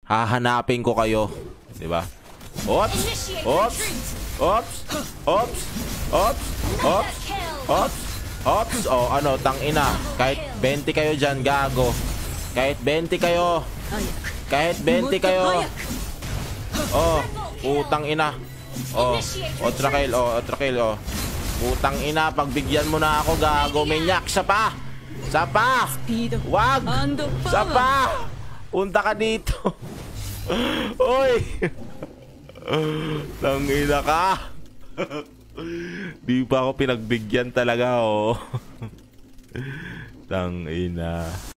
Hahanapin ko kayo. Diba? Oops! Oops! Oops! Oops! Oops! Oops! Oops! Oops! Oh, ano, tangina. Kahit 20 kayo dyan, gago. Kahit 20 kayo. Kahit 20 kayo. Oh, putang ina. Oh, Otrakel, oh, Otrakel, oh. Putang ina, pagbigyan mo na ako, gago, manyak. Sapa! Sapa! Wag! Sapa! Punta ka dito. Oy! Tangina ka. Di pa ako pinagbigyan talaga, oh. Tangina.